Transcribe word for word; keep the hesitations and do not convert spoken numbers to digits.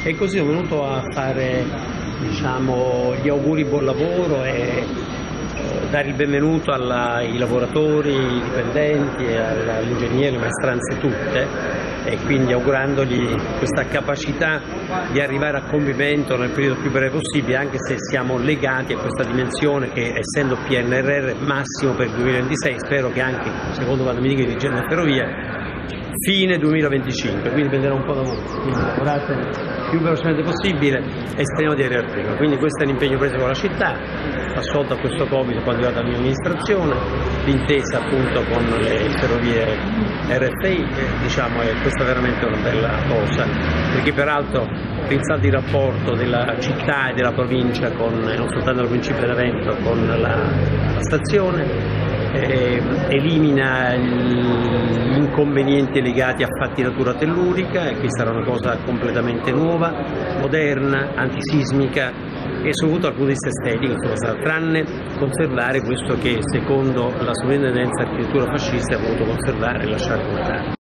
E così sono venuto a fare, diciamo, gli auguri buon lavoro e dare il benvenuto alla, ai lavoratori, ai dipendenti, agli ingegneri, alle maestranze tutte, e quindi augurandogli questa capacità di arrivare a compimento nel periodo più breve possibile, anche se siamo legati a questa dimensione che, essendo P N R R massimo per il duemilaventisei, spero che anche, secondo quanto mi dicono i dirigenti delle ferrovie, fine duemilaventicinque, quindi dipenderà un po' da voi, quindi lavorate il più velocemente possibile e speriamo di arrivare prima. Quindi questo è l'impegno preso con la città, assolto a questo Covid quando è arrivata la mia amministrazione, l'intesa appunto con le ferrovie R F I, e, diciamo, è questa veramente una bella cosa, perché peraltro rinsalda il rapporto della città e della provincia, con, non soltanto la provincia di Benevento, con la, la stazione. Eh, elimina gli inconvenienti legati a fatti di natura tellurica, e questa era una cosa completamente nuova, moderna, antisismica e soprattutto dal punto di vista estetico, insomma, tranne conservare questo che secondo la sovrintendenza architettura fascista ha voluto conservare e lasciare come tale.